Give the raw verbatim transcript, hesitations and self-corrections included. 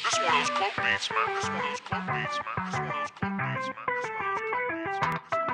This one of those Cloak Beats, man. This one of those Cloak Beats, man. This one of those Cloak Beats, man. This one of those Cloak Beats, man.